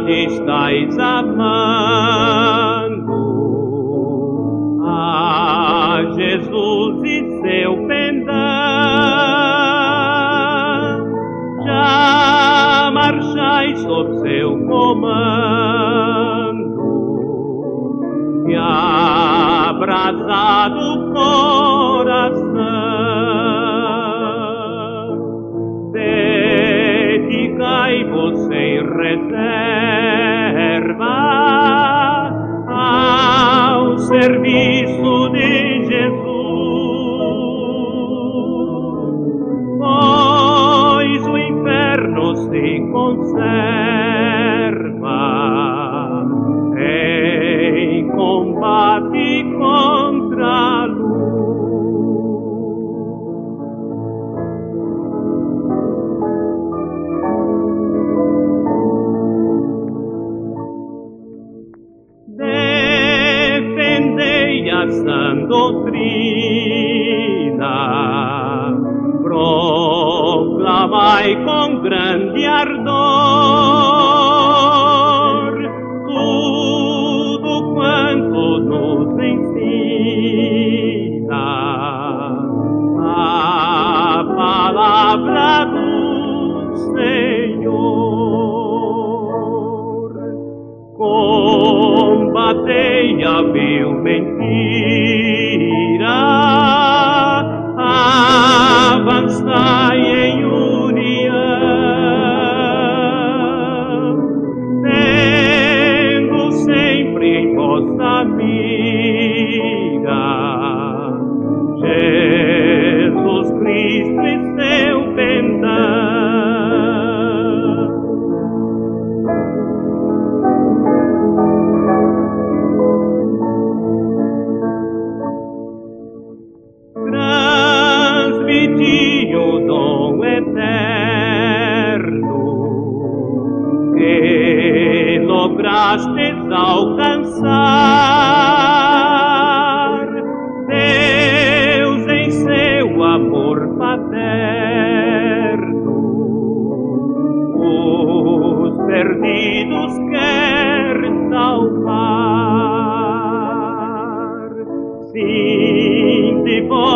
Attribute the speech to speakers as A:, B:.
A: estais amando a Jesus e seu pendão. Já marchais sob seu comando e abrasado coração, dedicai-vos sem reserva ao serviço de Jesus, pois o inferno se conserva em combate contra a luz. Defendei a sã doutrina, proclamai com grande ardor tudo quanto nos ensina a palavra do Senhor. Combatei a vil mentira, avançai em união, tendo sempre em vossa mira Jesus Cristo e seu pendão. Transmiti o dom eterno que lograstes alcançar. Deus em seu amor paterno os perdidos quer salvar. Sim, de vós